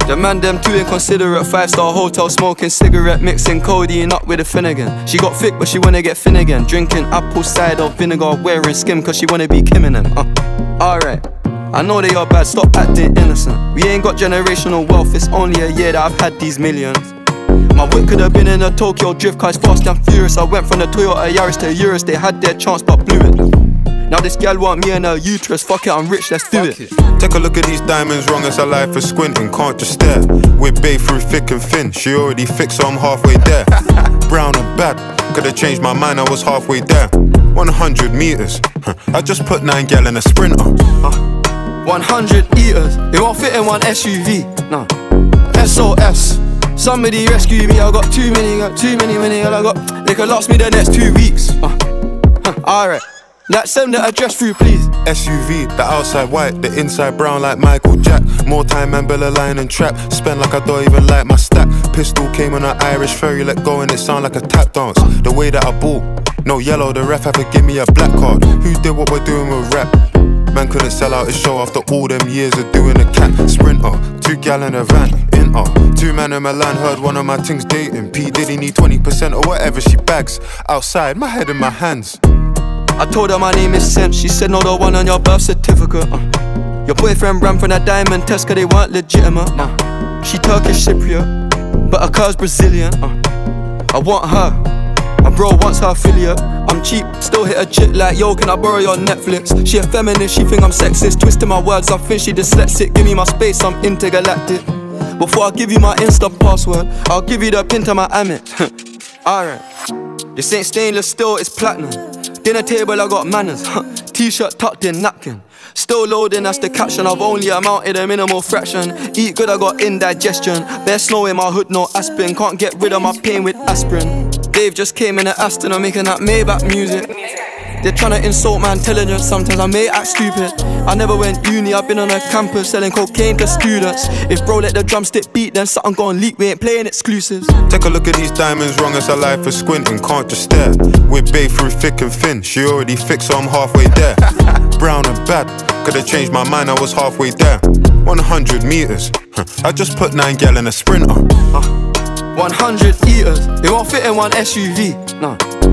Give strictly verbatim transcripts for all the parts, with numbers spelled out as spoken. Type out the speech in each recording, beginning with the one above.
The man them too inconsiderate. Five star hotel smoking cigarette, mixing codeine up with a Finnegan. She got thick but she wanna get thin again. Drinking apple cider vinegar, wearing skim cause she wanna be Kim and them. uh, Alright, I know they are bad, stop acting innocent. We ain't got generational wealth, it's only a year that I've had these millions. My whip could have been in a Tokyo drift car, it's fast and furious. I went from the Toyota Yaris to Urus, they had their chance but blew it. Now this gal want me and her uterus, fuck it, I'm rich, let's do it. it. Take a look at these diamonds, wrong as her life is squinting, can't just stare. We're bae through thick and thin, she already fixed so I'm halfway there. Brown and bad, could've changed my mind, I was halfway there. one hundred meters, I just put nine gal in a sprinter. uh, one hundred eaters, it won't fit in one S U V, no. S O S, somebody rescue me, I got too many, got too many, many, I got, they could last me the next two weeks. uh, Alright, let's send the address through please. S U V, the outside white, the inside brown like Michael Jack. More time and Bella line and trap, spend like I don't even like my stack. Pistol came on an Irish ferry, let go and it sound like a tap dance. The way that I bought, no yellow, the ref had to give me a black card. Who did what we're doing with rap? Man couldn't sell out his show after all them years of doing a cat. Sprinter, two gal in a van, in uh two man in Milan, heard one of my things dating. P Diddy need twenty percent or whatever she bags. Outside, my head in my hands. I told her my name is Sam, she said no, the one on your birth certificate. uh. Your boyfriend ran from that diamond test cause they weren't legitimate. uh. She Turkish Cypriot, but her cur's Brazilian. uh. I want her, my bro wants her affiliate. I'm cheap, still hit a chick like, yo, can I borrow your Netflix? She a feminist, she think I'm sexist, twisting my words, I think she dyslexic. Give me my space, I'm intergalactic. Before I give you my Insta password, I'll give you the pin to my Amex. Alright, this ain't stainless steel, it's platinum. Dinner table, I got manners. T-shirt tucked in, napkin. Still loading, that's the caption. I've only amounted a minimal fraction. Eat good, I got indigestion. Bare snow in my hood, no aspirin. Can't get rid of my pain with aspirin. Dave just came in the Aston, I'm making that Maybach music. They're trying to insult my intelligence, sometimes I may act stupid. I never went uni, I've been on a campus selling cocaine to students. If bro let the drumstick beat, then something gon' leak, we ain't playing exclusives. Take a look at these diamonds, wrong as her life is squinting, can't just stare. We're bae through thick and thin, she already fixed so I'm halfway there. Brown and bad, could've changed my mind, I was halfway there. one hundred meters, I just put nine gal in a sprinter. uh, one hundred eaters, it won't fit in one S U V, no.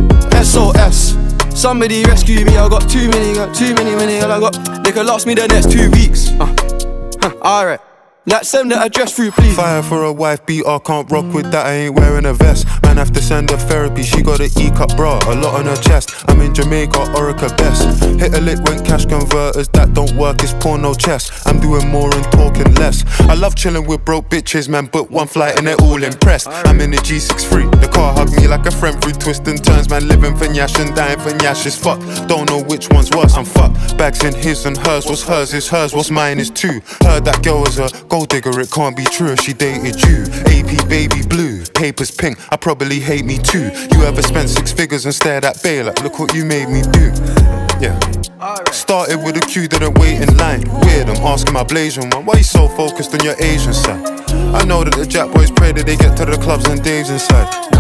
S O S, somebody rescue me, I got too many, got too many, many, I got, they could last me the next two weeks. uh, Alright, let's send the address through please. Fire for a wife beater, can't rock with that, I ain't wearing a vest. Man have to send her therapy, she got an E-cup bra, a lot on her chest. I'm in Jamaica, Orica best. Hit a lick when cash converters, that don't work, it's porno chess. I'm doing more and talking less. I love chilling with broke bitches, man, but one flight and they're all impressed. I'm in the G sixty-three, the car hugged me like a friend through twists and turns. Man living for Nyash and dying for Nyash is fucked. Don't know which one's worse, I'm fucked. Bags in his and hers, what's hers is hers, what's mine is too. Heard that girl was a gold digger, it can't be true if she dated you. A P baby blue, papers pink, I probably hate me too. You ever spent six figures and stared at bae like, look what you made me do. Yeah. Started with a queue, didn't wait in line. Weird, I'm asking my Blasian one, why you so focused on your Asian side? I know that the Jack boys pray that they get to the clubs and Dave's inside.